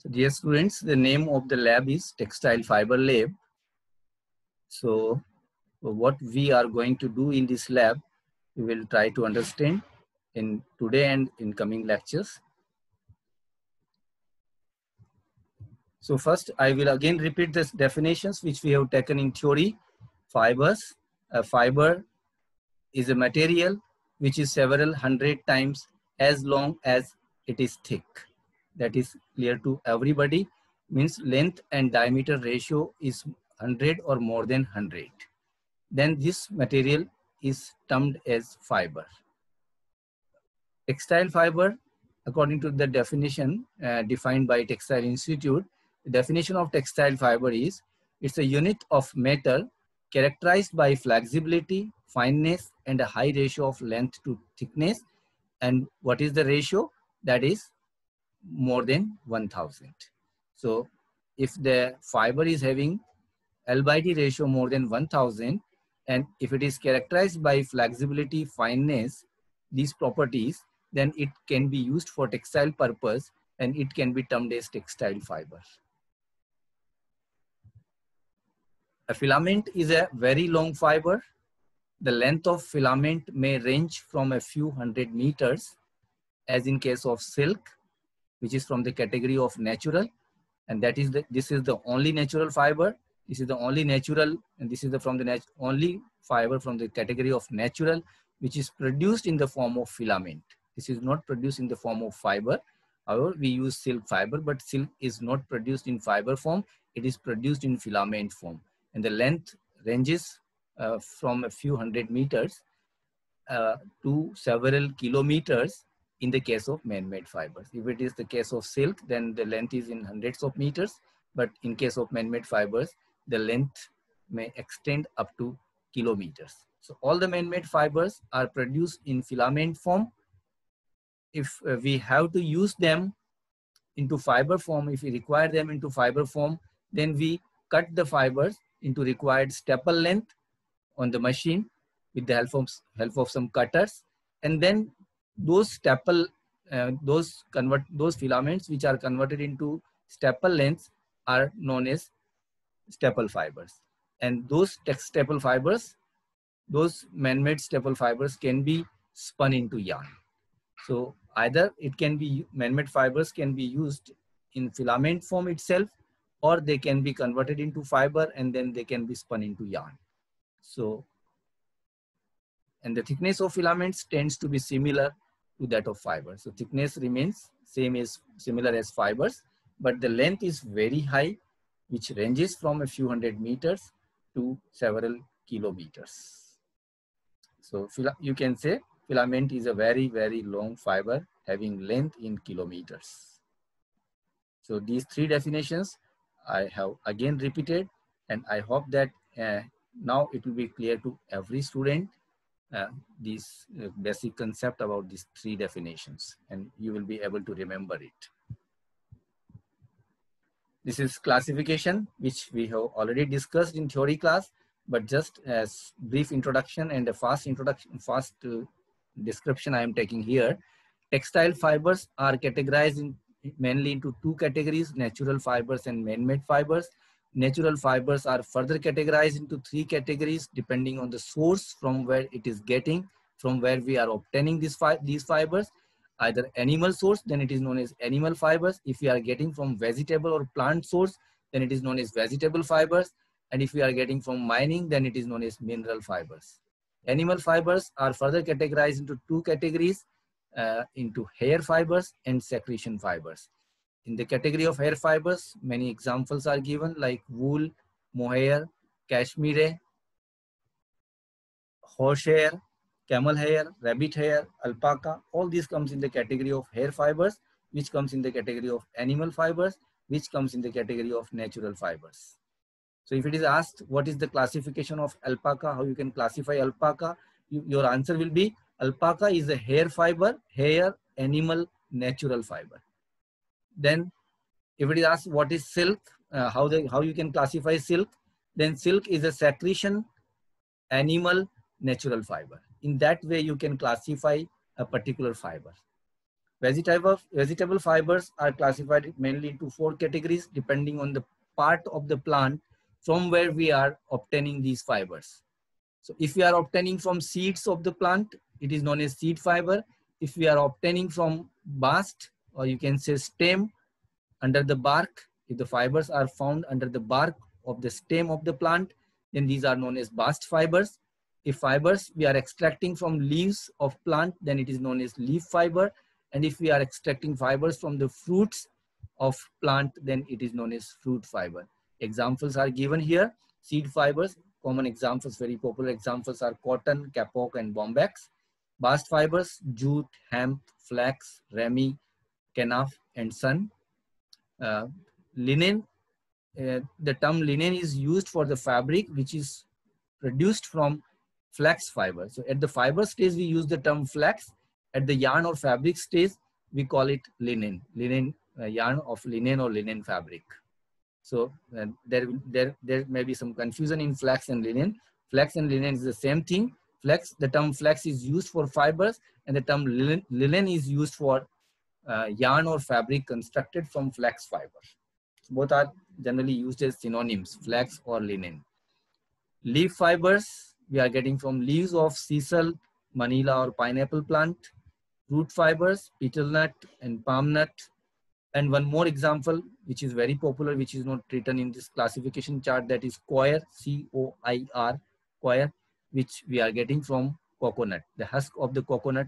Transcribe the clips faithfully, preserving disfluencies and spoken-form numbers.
So dear students, the name of the lab is Textile Fiber Lab. So what we are going to do in this lab, we will try to understand in today and in coming lectures. So first, I will again repeat the definitions which we have taken in theory. Fibers. A fiber is a material which is several hundred times as long as it is thick. That is clear to everybody. Means length and diameter ratio is one hundred or more than one hundred. Then this material is termed as fiber. Textile fiber, according to the definition uh, defined by Textile Institute, the definition of textile fiber is it's a unit of metal characterized by flexibility, fineness, and a high ratio of length to thickness. And what is the ratio? That is more than one thousand. So if the fiber is having L by D ratio more than one thousand, and if it is characterized by flexibility, fineness, these properties, then it can be used for textile purpose and it can be termed as textile fiber. A filament is a very long fiber. The length of filament may range from a few hundred meters, as in case of silk, which is from the category of natural, and that is the this is the only natural fiber. This is the only natural, and this is the from the nat only fiber from the category of natural, which is produced in the form of filament. This is not produced in the form of fiber. However, we use silk fiber, but silk is not produced in fiber form. It is produced in filament form, and the length ranges uh, from a few hundred meters uh, to several kilometers. In the case of man-made fibers, if it is the case of silk, then the length is in hundreds of meters. But in case of man-made fibers, the length may extend up to kilometers. So all the man-made fibers are produced in filament form. If uh, we have to use them into fiber form, if we require them into fiber form, then we cut the fibers into required staple length on the machine with the help of, help of some cutters, and then those staple, uh, those convert, those filaments which are converted into staple lengths are known as staple fibers. And those staple fibers, those man-made staple fibers can be spun into yarn. So either it can be, man-made fibers can be used in filament form itself, or they can be converted into fiber and then they can be spun into yarn. So, and the thickness of filaments tends to be similar to that of fiber. So thickness remains same as similar as fibers, but the length is very high, which ranges from a few hundred meters to several kilometers. So you can say filament is a very, very long fiber having length in kilometers. So these three definitions I have again repeated, and I hope that uh, now it will be clear to every student Uh, this uh, basic concept about these three definitions, and you will be able to remember it. This is classification, which we have already discussed in theory class, but just as brief introduction and a fast introduction, fast uh, description I am taking here. Textile fibers are categorized in, mainly into two categories: natural fibers and man-made fibers. Natural fibers are further categorized into three categories depending on the source from where it is getting, from where we are obtaining these, fi these fibers. Either animal source, then it is known as animal fibers. If we are getting from vegetable or plant source, then it is known as vegetable fibers. And if we are getting from mining, then it is known as mineral fibers. Animal fibers are further categorized into two categories, uh, into hair fibers and secretion fibers. In the category of hair fibers, many examples are given like wool, mohair, cashmere, horsehair, camel hair, rabbit hair, alpaca. All these comes in the category of hair fibers, which comes in the category of animal fibers, which comes in the category of natural fibers. So if it is asked what is the classification of alpaca, how you can classify alpaca, you, your answer will be alpaca is a hair fiber, hair, animal, natural fiber. Then if it is asked what is silk, uh, how, the, how you can classify silk, then silk is a secretion, animal, natural fiber. In that way, you can classify a particular fiber. Vegetable, vegetable fibers are classified mainly into four categories depending on the part of the plant from where we are obtaining these fibers. So if we are obtaining from seeds of the plant, it is known as seed fiber. If we are obtaining from bast, or you can say stem under the bark, if the fibers are found under the bark of the stem of the plant, then these are known as bast fibers. If fibers we are extracting from leaves of plant, then it is known as leaf fiber. And if we are extracting fibers from the fruits of plant, then it is known as fruit fiber. Examples are given here. Seed fibers, common examples, very popular examples are cotton, kapok, and bombax. Bast fibers, jute, hemp, flax, rami, kenaf, and sun. Uh, linen, uh, the term linen is used for the fabric which is produced from flax fiber. So at the fiber stage, we use the term flax. At the yarn or fabric stage, we call it linen, linen uh, yarn of linen or linen fabric. So uh, there, there, there may be some confusion in flax and linen. Flax and linen is the same thing. Flax, the term flax is used for fibers, and the term linen, linen is used for uh, yarn or fabric constructed from flax fiber. Both are generally used as synonyms, flax or linen. Leaf fibers, we are getting from leaves of sisal, manila, or pineapple plant. Root fibers, betel nut and palm nut. And one more example, which is very popular, which is not written in this classification chart, that is coir, C O I R, coir, which we are getting from coconut. The husk of the coconut,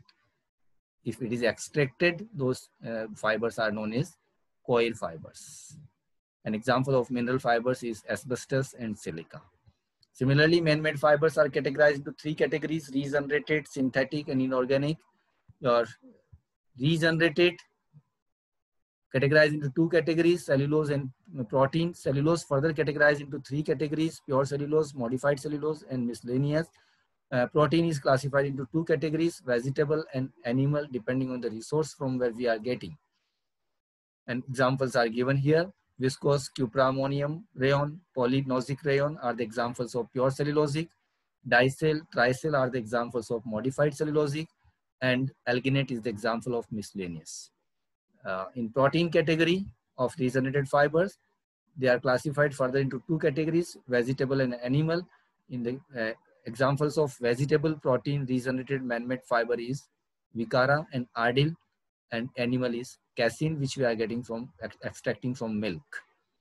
if it is extracted, those uh, fibers are known as coir fibers. An example of mineral fibers is asbestos and silica. Similarly, man-made fibers are categorized into three categories: regenerated, synthetic, and inorganic. Your regenerated categorized into two categories: cellulose and protein. Cellulose further categorized into three categories: pure cellulose, modified cellulose, and miscellaneous. Uh, protein is classified into two categories: vegetable and animal, depending on the resource from where we are getting. And examples are given here. Viscose, cuprammonium rayon, polynosic rayon are the examples of pure cellulosic. Dicel, tricel are the examples of modified cellulosic. And alginate is the example of miscellaneous. Uh, in protein category of regenerated fibers, they are classified further into two categories: vegetable and animal. In the uh, examples of vegetable protein regenerated man-made fiber is Vicara and Ardil, and animal is casein, which we are getting from extracting from milk.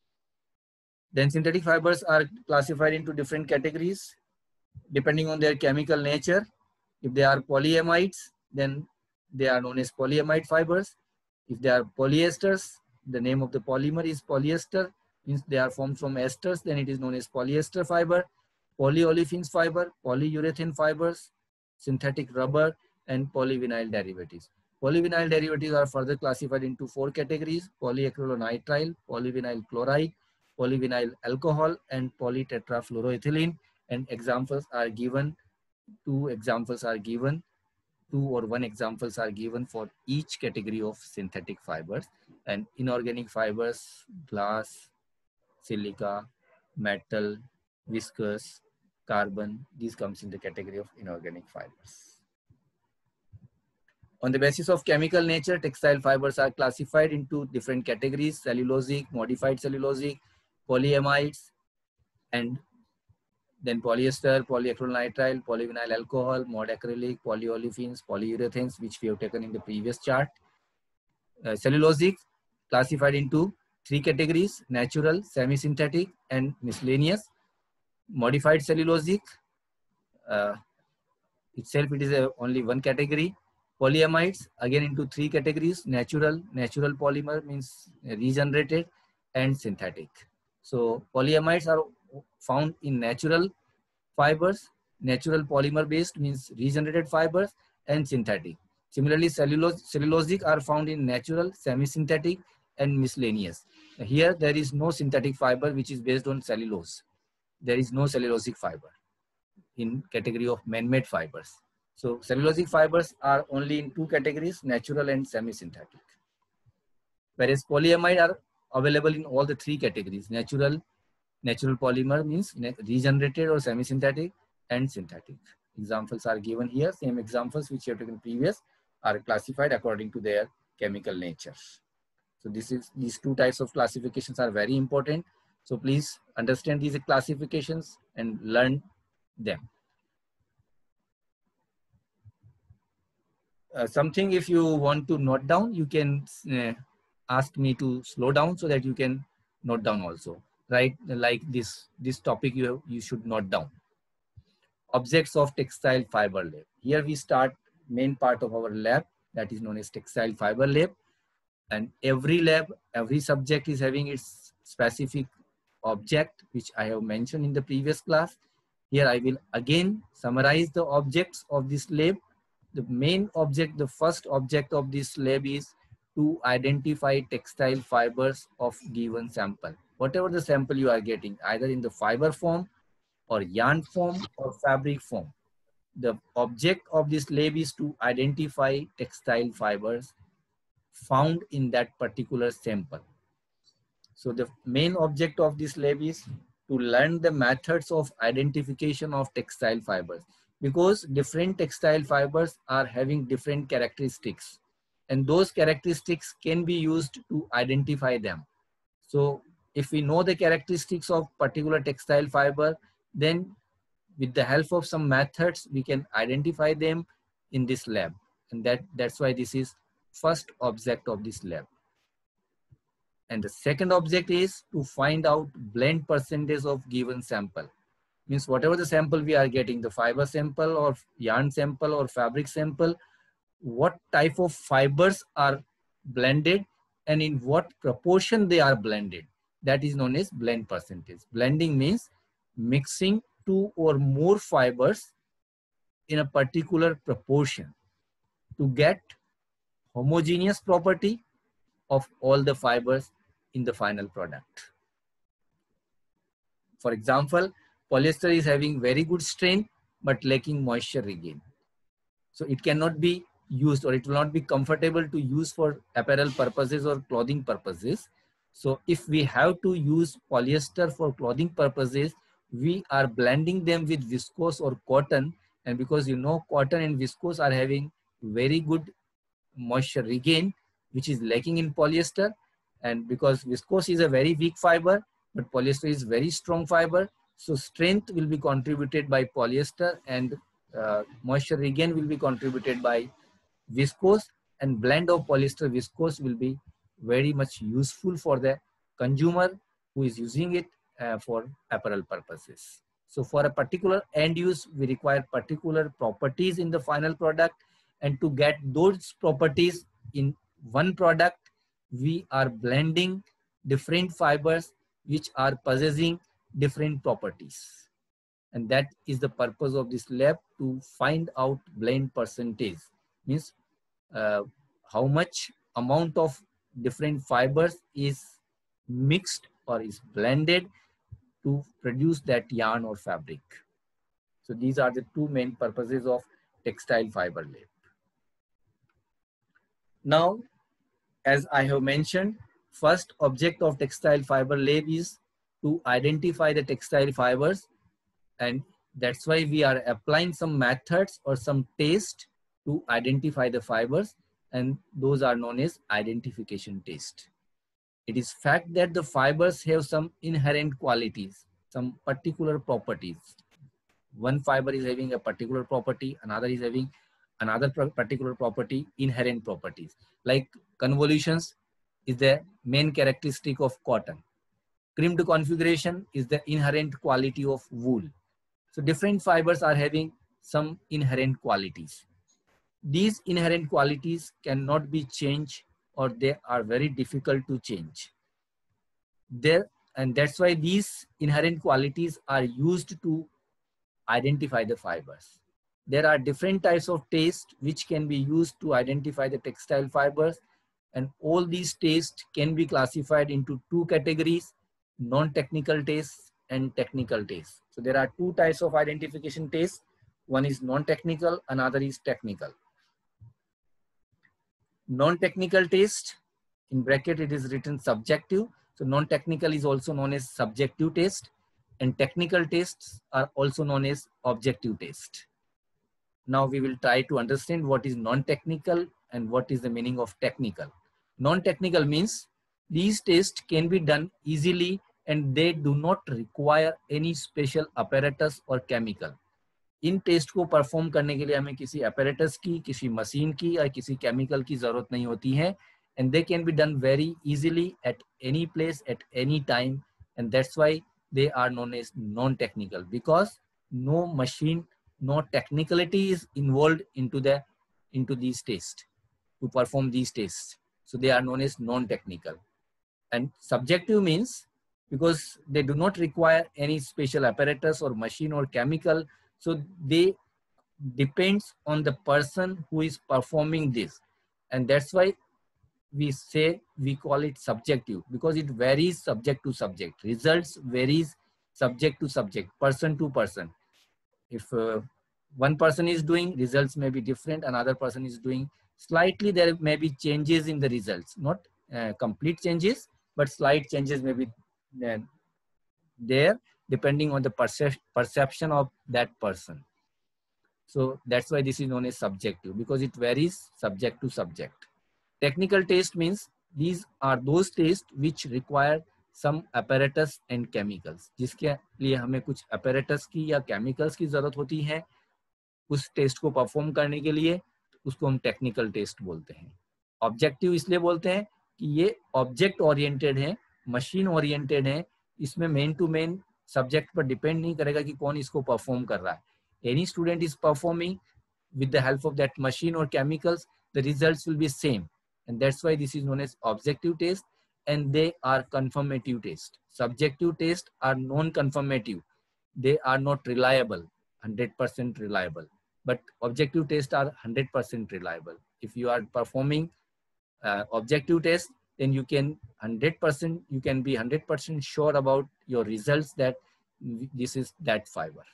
Then synthetic fibers are classified into different categories depending on their chemical nature. If they are polyamides, then they are known as polyamide fibers. If they are polyesters, the name of the polymer is polyester, means they are formed from esters, then it is known as polyester fiber. Polyolefins fiber, polyurethane fibers, synthetic rubber, and polyvinyl derivatives. Polyvinyl derivatives are further classified into four categories: polyacrylonitrile, polyvinyl chloride, polyvinyl alcohol, and polytetrafluoroethylene. And examples are given, two examples are given, two or one examples are given for each category of synthetic fibers. And inorganic fibers, glass, silica, metal, viscous, carbon, these comes in the category of inorganic fibers. On the basis of chemical nature, textile fibers are classified into different categories: cellulosic, modified cellulosic, polyamides, and then polyester, polyacrylonitrile, polyvinyl alcohol, mod acrylic, polyolefins, polyurethanes, which we have taken in the previous chart. Uh, cellulosic classified into three categories: natural, semi-synthetic, and miscellaneous. Modified cellulosic, uh, itself it is a, only one category. Polyamides, again into three categories: natural, natural polymer means regenerated, and synthetic. So polyamides are found in natural fibers, natural polymer based means regenerated fibers, and synthetic. Similarly, cellulose, cellulosic are found in natural, semi-synthetic, and miscellaneous. Here there is no synthetic fiber which is based on cellulose. There is no cellulosic fiber in category of man-made fibers. So cellulosic fibers are only in two categories: natural and semi-synthetic. Whereas polyamide are available in all the three categories: natural, natural polymer means regenerated or semi-synthetic, and synthetic. Examples are given here. Same examples which you have taken previous are classified according to their chemical nature. So this is, these two types of classifications are very important. So please understand these classifications and learn them. Uh, something if you want to note down, you can uh, ask me to slow down so that you can note down also, right? Like this, this topic you, have, you should note down. Objects of textile fiber lab. Here we start main part of our lab, that is known as textile fiber lab. And every lab, every subject is having its specific object, which I have mentioned in the previous class. Here I will again summarize the objects of this lab. The main object, the first object of this lab is to identify textile fibers of given sample. Whatever the sample you are getting, either in the fiber form or yarn form or fabric form. The object of this lab is to identify textile fibers found in that particular sample. So the main object of this lab is to learn the methods of identification of textile fibers, because different textile fibers are having different characteristics, and those characteristics can be used to identify them. So if we know the characteristics of particular textile fiber, then with the help of some methods, we can identify them in this lab. And that, that's why this is first object of this lab. And the second object is to find out blend percentage of given sample. Means whatever the sample we are getting, the fiber sample or yarn sample or fabric sample, what type of fibers are blended and in what proportion they are blended. That is known as blend percentage. Blending means mixing two or more fibers in a particular proportion to get homogeneous property of all the fibers in the final product. For example, polyester is having very good strength but lacking moisture regain. So it cannot be used, or it will not be comfortable to use for apparel purposes or clothing purposes. So if we have to use polyester for clothing purposes, we are blending them with viscose or cotton. And because you know cotton and viscose are having very good moisture regain, which is lacking in polyester. And because viscose is a very weak fiber, but polyester is very strong fiber, so strength will be contributed by polyester and uh, moisture regain will be contributed by viscose, and blend of polyester viscose will be very much useful for the consumer who is using it uh, for apparel purposes. So for a particular end use, we require particular properties in the final product, and to get those properties in one product, we are blending different fibers which are possessing different properties. And that is the purpose of this lab, to find out blend percentage. Means uh, how much amount of different fibers is mixed or is blended to produce that yarn or fabric. So these are the two main purposes of textile fiber lab. Now, as I have mentioned, first object of textile fiber lab is to identify the textile fibers, and that's why we are applying some methods or some tests to identify the fibers, and those are known as identification test. It is fact that the fibers have some inherent qualities, some particular properties. One fiber is having a particular property, another is having another particular property, inherent properties. Like convolutions is the main characteristic of cotton. Crimped configuration is the inherent quality of wool. So different fibers are having some inherent qualities. These inherent qualities cannot be changed, or they are very difficult to change. There, and that's why these inherent qualities are used to identify the fibers. There are different types of tests which can be used to identify the textile fibers, and all these tests can be classified into two categories: non-technical tests and technical tests. So there are two types of identification tests. One is non-technical, another is technical. Non-technical test, in bracket it is written subjective. So non-technical is also known as subjective test, and technical tests are also known as objective test. Now we will try to understand what is non-technical and what is the meaning of technical. Non-technical means these tests can be done easily and they do not require any special apparatus or chemical. इन test को perform करने के लिए हमें किसी apparatus की, किसी machine की या किसी केमिकल की जरूरत नहीं होती है, and they can be done very easily at any place at any time, and that's why they are known as non-technical, because no machine, no technicality is involved into the into these tests to perform these tests. So they are known as non-technical. And subjective means because they do not require any special apparatus or machine or chemical, so they depends on the person who is performing this, and that's why we say we call it subjective, because it varies subject to subject. Results varies subject to subject, person to person. If uh, one person is doing, results may be different, another person is doing, slightly there may be changes in the results, not uh, complete changes, but slight changes may be uh, there depending on the percep perception of that person. So that's why this is known as subjective, because it varies subject to subject. Technical test means these are those tests which require some apparatus and chemicals. जिसके लिए हमें कुछ apparatus की या chemicals की जरूरत होती है उस टेस्ट को परफॉर्म करने के लिए, उसको हम टेक्निकल टेस्ट बोलते हैं. ऑब्जेक्टिव इसलिए बोलते हैं कि ये ऑब्जेक्ट ओरिएंटेड है, मशीन ओरिएंटेड है, इसमें मेन टू मेन सब्जेक्ट पर डिपेंड नहीं करेगा कि कौन इसको परफॉर्म कर रहा है. Any student is performing with the help of that machine और chemicals, the results will be same, and that's why this is known as objective test, and they are confirmative test. Subjective tests are non-confirmative, they are not reliable, one hundred percent reliable, but objective tests are one hundred percent reliable. If you are performing uh, objective test, then you can one hundred percent you can be one hundred percent sure about your results that this is that fiber.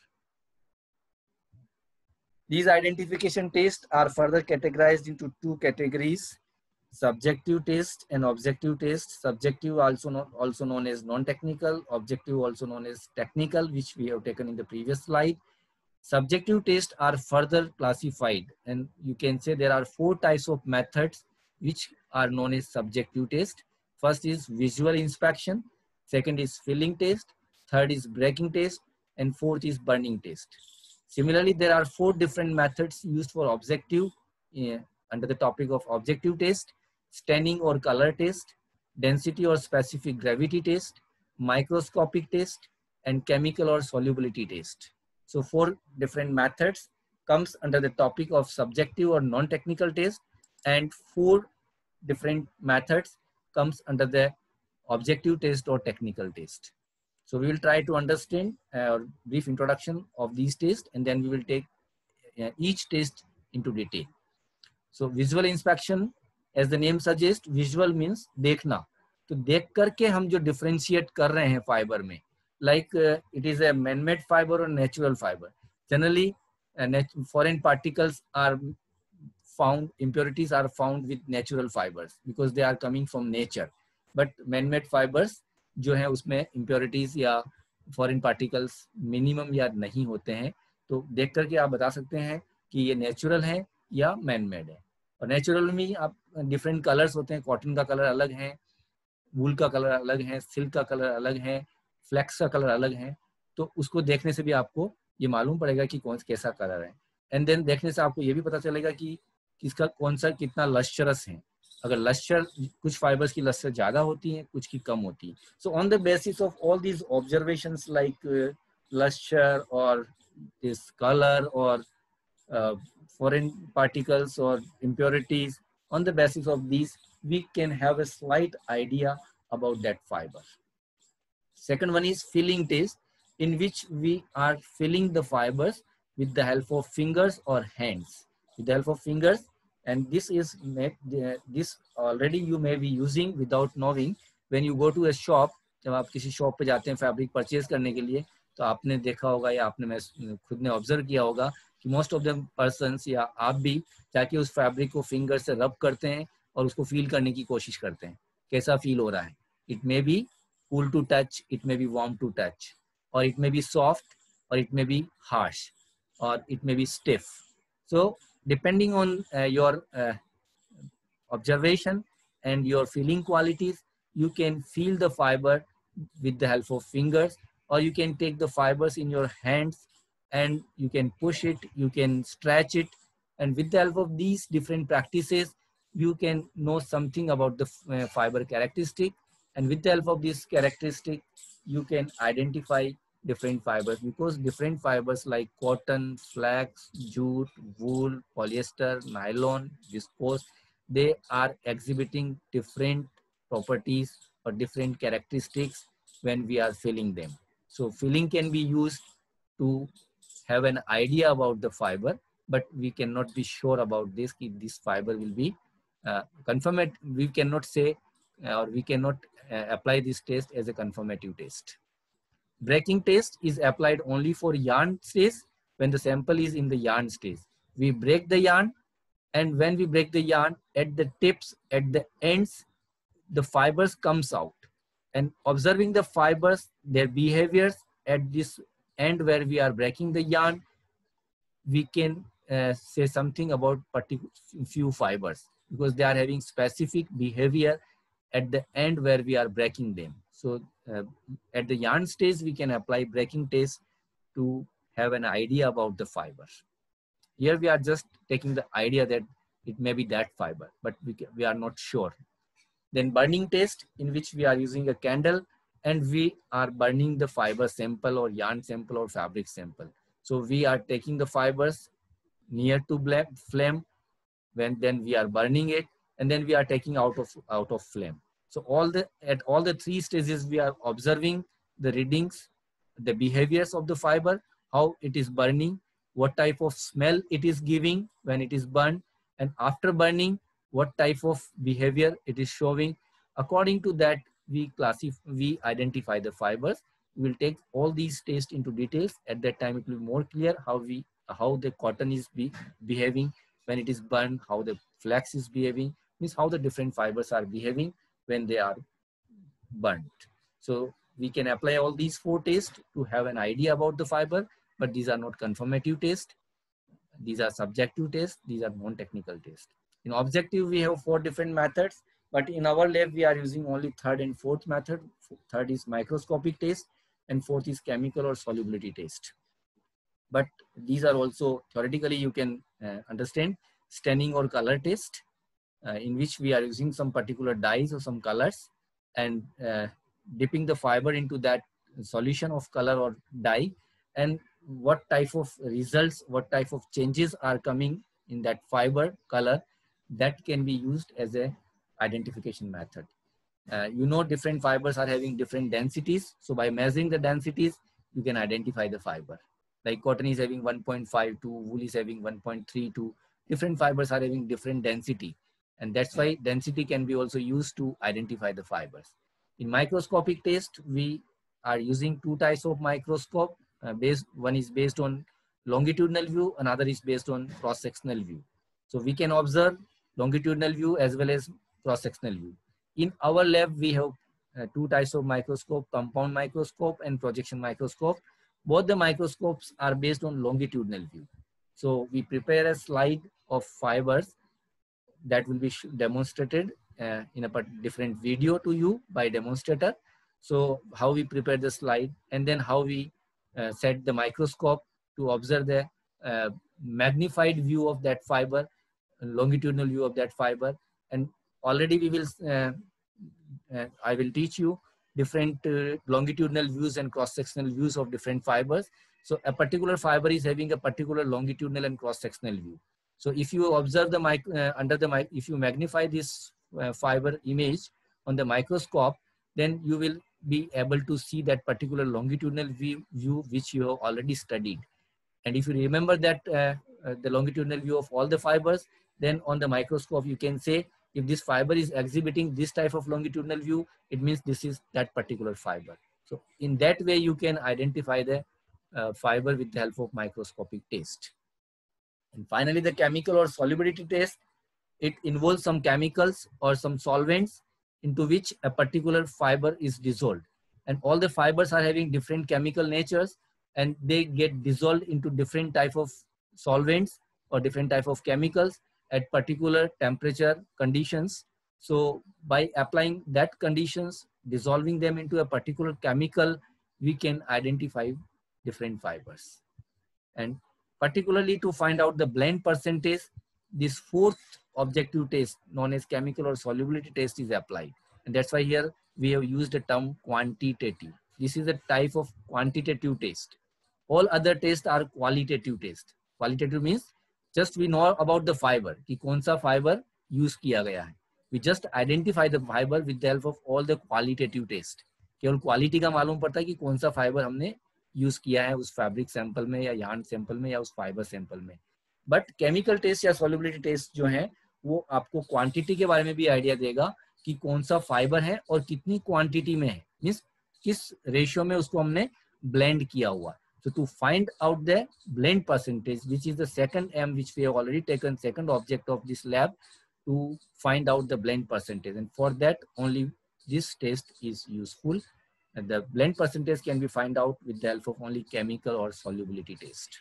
These identification tests are further categorized into two categories: subjective test and objective test. Subjective also known, also known as non-technical, objective also known as technical, which we have taken in the previous slide. Subjective tests are further classified, and you can say there are four types of methods which are known as subjective test. First is visual inspection, second is filling test, third is breaking test, and fourth is burning test. Similarly, there are four different methods used for objective uh, under the topic of objective test: staining or color test, density or specific gravity test, microscopic test, and chemical or solubility test. So four different methods comes under the topic of subjective or non-technical test, and four different methods comes under the objective test or technical test. So we will try to understand a uh, brief introduction of these tests, and then we will take uh, each test into detail. So visual inspection, as the name suggests, visual means देखना. तो देख करके हम जो differentiate कर रहे हैं fiber में, like uh, it is a man-made fiber or natural fiber. Generally, uh, foreign particles are found, impurities are found with natural fibers because they are coming from nature. But man-made fibers जो है उसमें impurities या foreign particles minimum या नहीं होते हैं. तो देख करके आप बता सकते हैं कि ये natural है या man-made है. और नेचुरल में आप डिफरेंट कलर्स होते हैं, कॉटन का कलर अलग है, वूल का कलर अलग है, सिल्क का कलर अलग है, फ्लेक्स का कलर अलग है. तो उसको देखने से भी आपको ये मालूम पड़ेगा कि कौन कैसा कलर है. एंड देन देखने से आपको ये भी पता चलेगा कि किसका कौन सा कितना लश्चरस है. अगर लश्चर, कुछ फाइबर्स की लश्चर ज्यादा होती है, कुछ की कम होती है. So on the basis of all these observations like lustre और दिस कलर और foreign particles or impurities, on the basis of these we can have a slight idea about that fiber. Second one is filling test, in which we are filling the fibers with the help of fingers or hands. With the help of fingers, and this is made, uh, this already you may be using without knowing. When you go to a shop, जब आप किसी shop पे जाते हैं fabric purchase करने के लिए, तो आपने देखा होगा या आपने मैं खुद ने ऑब्जर्व किया होगा कि मोस्ट ऑफ द पर्सन्स या आप भी जाके उस फैब्रिक को फिंगर से रब करते हैं और उसको फील करने की कोशिश करते हैं कैसा फील हो रहा है. It may be cool to touch, it may be warm to touch, और इट मे बी सॉफ्ट, और इट मे बी हार्श, और it may be stiff. So depending on your observation and your feeling qualities, you can feel the fiber with the help of fingers, or you can take the fibers in your hands and you can push it, you can stretch it. And with the help of these different practices, you can know something about the uh, fiber characteristic. And with the help of this characteristic, you can identify different fibers, because different fibers like cotton, flax, jute, wool, polyester, nylon, viscose, they are exhibiting different properties or different characteristics when we are feeling them. So feeling can be used to have an idea about the fiber, but we cannot be sure about this, if this fiber will be uh, confirmed. We cannot say uh, or we cannot uh, apply this test as a confirmative test. Breaking test is applied only for yarn stage when the sample is in the yarn stage. We break the yarn, and when we break the yarn, at the tips, at the ends, the fibers comes out. And observing the fibers, their behaviors at this end where we are breaking the yarn, we can uh, say something about particular few fibers, because they are having specific behavior at the end where we are breaking them. So uh, at the yarn stage, we can apply breaking test to have an idea about the fiber. Here we are just taking the idea that it may be that fiber, but we, can, we are not sure. Then burning test, in which we are using a candle and we are burning the fiber sample or yarn sample or fabric sample. So we are taking the fibers near to flame, when then we are burning it, and then we are taking out of out of flame. So all the at all the three stages, we are observing the readings, the behaviors of the fiber, how it is burning, what type of smell it is giving when it is burned, and after burning, what type of behavior it is showing. According to that, we classify, we identify the fibers. We will take all these tests into details. At that time, it will be more clear how we how the cotton is be, behaving when it is burned, how the flax is behaving, means how the different fibers are behaving when they are burnt. So we can apply all these four tests to have an idea about the fiber, but these are not confirmative tests. These are subjective tests. These are non-technical tests. In objective, we have four different methods, but in our lab, we are using only third and fourth method. Third is microscopic test, and fourth is chemical or solubility test. But these are also theoretically you can uh, understand. Staining or color test, uh, in which we are using some particular dyes or some colors and uh, dipping the fiber into that solution of color or dye, and what type of results, what type of changes are coming in that fiber color, that can be used as a identification method. Uh, you know, different fibers are having different densities. So by measuring the densities, you can identify the fiber. Like cotton is having one point five two, wool is having one point three two. Different fibers are having different density. And that's why density can be also used to identify the fibers. In microscopic test, we are using two types of microscope. Uh, based, one is based on longitudinal view, another is based on cross-sectional view. So we can observe longitudinal view as well as cross-sectional view. In our lab, we have uh, two types of microscope, compound microscope and projection microscope. Both the microscopes are based on longitudinal view. So we prepare a slide of fibers that will be demonstrated uh, in a different video to you by demonstrator. So how we prepare the slide, and then how we uh, set the microscope to observe the uh, magnified view of that fiber, longitudinal view of that fiber. And already we will, uh, uh, I will teach you different uh, longitudinal views and cross-sectional views of different fibers. So a particular fiber is having a particular longitudinal and cross-sectional view. So if you observe the mic uh, under the mic, if you magnify this uh, fiber image on the microscope, then you will be able to see that particular longitudinal view, view which you have already studied. And if you remember that uh, uh, the longitudinal view of all the fibers, then on the microscope you can say, if this fiber is exhibiting this type of longitudinal view, it means this is that particular fiber. So in that way, you can identify the uh, fiber with the help of microscopic test. And finally, the chemical or solubility test, it involves some chemicals or some solvents into which a particular fiber is dissolved. And all the fibers are having different chemical natures, and they get dissolved into different type of solvents or different type of chemicals. at particular temperature conditions. So by applying that conditions, dissolving them into a particular chemical, we can identify different fibers. And particularly to find out the blend percentage, this fourth objective test known as chemical or solubility test is applied. And that's why here we have used the term quantitative. This is a type of quantitative test. All other tests are qualitative test. Qualitative means just we know about the fiber, कि कौन सा fiber use किया गया है. We just identify the fiber with the help of all the qualitative test. केवल quality का मालूम पड़ता है कि कौन सा fiber हमने यूज किया है उस फैब्रिक सैंपल में या yarn सैंपल में या उस फाइबर सैंपल में. बट केमिकल टेस्ट या सॉल्युबिलिटी टेस्ट जो है वो आपको क्वांटिटी के बारे में भी आइडिया देगा कि कौन सा फाइबर है और कितनी क्वांटिटी में है, मींस किस रेशियो में उसको हमने ब्लेंड किया हुआ. So to find out the blend percentage, which is the second M which we have already taken, second object of this lab, to find out the blend percentage, and for that only this test is useful. And the blend percentage can be found out with the help of only chemical or solubility test.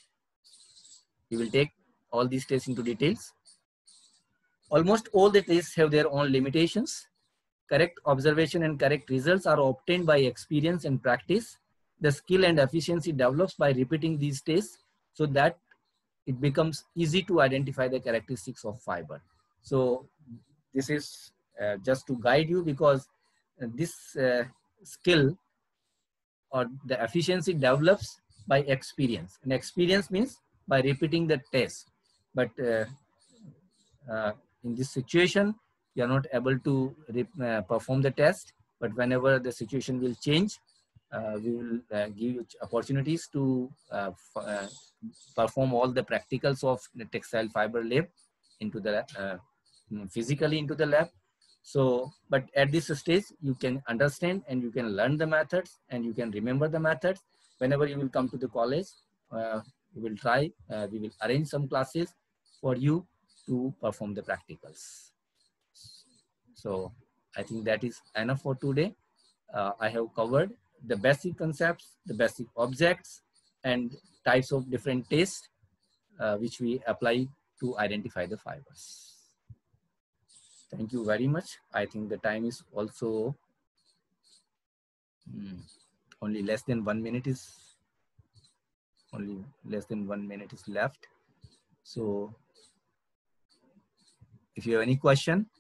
We will take all these tests into details. Almost all the tests have their own limitations. Correct observation and correct results are obtained by experience and practice. The skill and efficiency develops by repeating these tests so that it becomes easy to identify the characteristics of fiber. So this is uh, just to guide you, because uh, this uh, skill or the efficiency develops by experience, and experience means by repeating the test. But uh, uh, in this situation, you are not able to uh, perform the test, but whenever the situation will change, uh, we will uh, give you opportunities to uh, uh, perform all the practicals of the textile fiber lab into the uh, physically into the lab. So, but at this stage, you can understand and you can learn the methods and you can remember the methods. Whenever you will come to the college, uh, we will try, uh, we will arrange some classes for you to perform the practicals. So I think that is enough for today. Uh, I have covered the basic concepts, the basic objects, and types of different tests uh, which we apply to identify the fibers. Thank you very much. I think the time is also hmm, only less than one minute is only less than one minute is left. So if you have any question,